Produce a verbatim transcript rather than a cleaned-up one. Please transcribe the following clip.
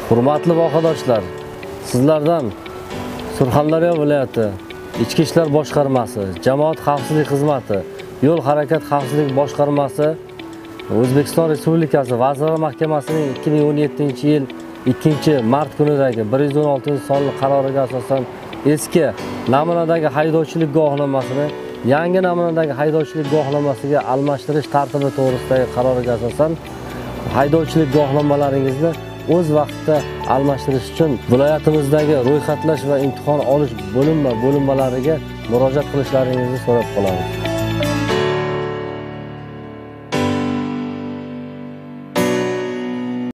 Hurmatli vohadoshlar, sizlardan Surxondaryo viloyati Ichki ishlar boshqarmasi, Jamoat xavfsizlik xizmati, Yo'l harakat xavfsizlik boshqarmasi O'zbekiston Respublikasi Vazirlar Mahkamasining ikki ming o'n yettinchi yil ikkinchi mart kunidagi bir yuz o'n oltinchi sonli qaroriga asosan eski namunadagi haydovchilik guvohnomasini yangi namunadagi haydovchilik guvohnomasiga almashtirish tartibi to'g'risidagi qaroriga asosan haydovchilik guvohnomalaringizni o'z vaqtida almashtirish uchun viloyatimizdagi ro'yxatlash va imtihon olish bo'linma bo'linmalariga murojaat qilishlaringizni so'rab qolamiz.